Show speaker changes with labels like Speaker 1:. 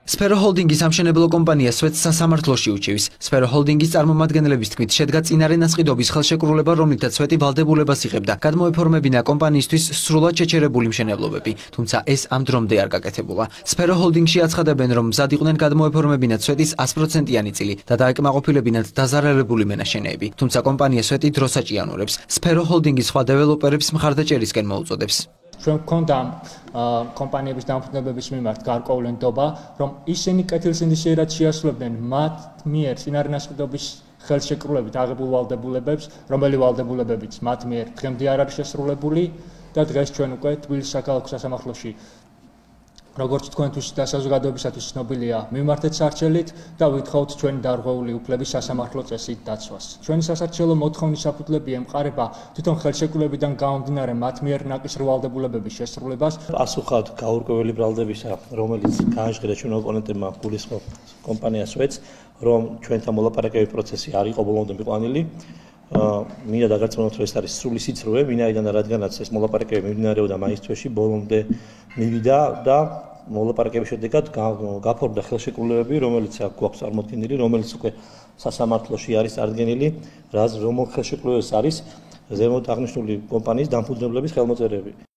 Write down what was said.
Speaker 1: Sphero Holding-ის სამშენებლო კომპანია სვეტს სასამართლოში უჩივის. Sphero Holding-ის წარმომადგენლების თქმით, შედგა წინარე ნასყიდობის ხელშეკრულება, რომლითაც სვეტი ვალდებულებას იღებდა გადმოეფორმებინა კომპანიისთვის სრულად შეჩერებული მშენებლობები, თუმცა ეს ამ დრომდე არ გაკეთებულა. Sphero Holding-ში აცხადებენ, რომ მზად იყვნენ გადმოეფორმებინათ სვეტის 100%-იანი წილი და დაეკმაყოფილებინათ დაზარალებული მენაშენეები, თუმცა კომპანია სვეტი დროს აჭიანურებს. Sphero Holding-ის სხვა დეველოპერებს მხარდაჭერისკენ მოუწოდებს.
Speaker 2: Ჩვენ გვქონდა კომპანიების დამფუძნებების მიმართ გარკვეული ნდობა, რომ ისინი კეთილსინდისიერად შეასრულებდნენ მათ მიერ წინარენასყიდობის ხელშეკრულებით აღებულ ვალდებულებებს, რომელი ვალდებულებებიც მათ მიერ დღემდე არ არის შესრულებული და დღეს ჩვენ უკვე თბილისის საქალაქო სასამართლოში როგორც თქვენთვის და საზოგადოებისათვის ცნობილია, მივმართეთ სარჩელით და ვითხოვთ ჩვენი დარღვეული უფლების სასამართლო წესით დაცვას. Ჩვენი სასარჩელო მოთხოვნის საფუძვლები ემყარება თვითონ ხელშეკრულებიდან გამომდინარე მათ მიერ ნაკისრი ვალდებულებების შესრულებას.
Speaker 3: Პასუხად გაურკვეველი ბრალდებისა, რომელიც გააჟღერა ჩვენ ოპონენტებმა გულისხმობ კომპანია სვეტს, რომ ჩვენთან მოლაპარაკებების პროცესი არ იყო ბოლომდე მიყვანილი. მინდა დაგარწმუნოთ, რომ ეს არის სრული სიცრუე, ვინაიდან რადგანაც ეს მოლაპარაკებები მიმდინარეობდა მაის თვეში, ბოლომდე მივიდა და მოლაპარაკების შედეგად გაფორმდა ხელშეკრულებები, რომელიც გვაქვს წარმოქმნილი, რომელიც უკვე სასამართლოში არის წარდგენილი, რომელშიც ხელშეკრულებებს არის ზემოთ აღნიშნული კომპანიის დამფუძნებლების ხელმოწერები.